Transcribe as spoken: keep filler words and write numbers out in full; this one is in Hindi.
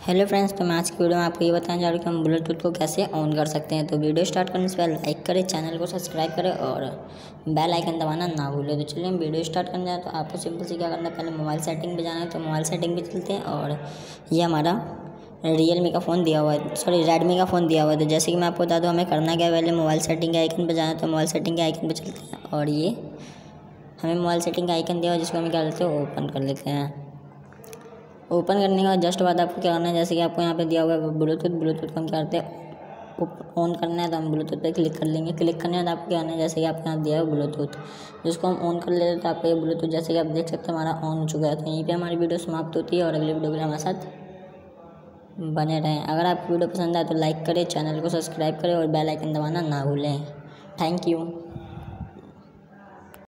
हेलो फ्रेंड्स, तो मैं आज की वीडियो में आपको ये बताने जा रहा हूँ कि हम ब्लूटूथ को कैसे ऑन कर सकते हैं। तो वीडियो स्टार्ट करने से पहले लाइक करें, चैनल को सब्सक्राइब करें और बेल आइकन दबाना ना भूलें। तो चलिए हम वीडियो स्टार्ट करने जाए तो आपको सिंपल से क्या करना है, पहले मोबाइल सेटिंग पे जाना है। तो मोबाइल सेटिंग पे चलते हैं और ये हमारा रियलमी का फ़ोन दिया हुआ है, सॉरी रेडमी का फ़ोन दिया हुआ है। तो जैसे कि मैं आपको बता दूँ हमें करना क्या है, पहले मोबाइल सेटिंग के आइकन पर जाना है। तो मोबाइल सेटिंग के आइकन पर चलते हैं और ये हमें मोबाइल सेटिंग का आइकन दिया हुआ है, जिसको हम क्या करते हैं, ओपन कर लेते हैं। ओपन करने के बाद जस्ट बाद आपको क्या करना है, जैसे कि आपको यहाँ पे दिया हुआ है ब्लूटूथ ब्लूटूथ को हम क्या करते हैं, ऑन करना है। तो हम ब्लूटूथ पे क्लिक कर लेंगे। क्लिक करने के बाद आपको क्या करना है, जैसे कि आपको यहाँ दिया है ब्लूटूथ, जिसको हम ऑन कर लेते हैं। तो आपको ये ब्लूटूथ जैसे कि आप देख सकते हैं हमारा ऑन हो चुका है। तो यहीं पर हमारी वीडियो समाप्त होती है और अगली वीडियो के लिए हमारे साथ बने रहें। अगर आपको वीडियो पसंद आए तो लाइक करें, चैनल को सब्सक्राइब करें और बेल आइकन दबाना ना भूलें। Thank you.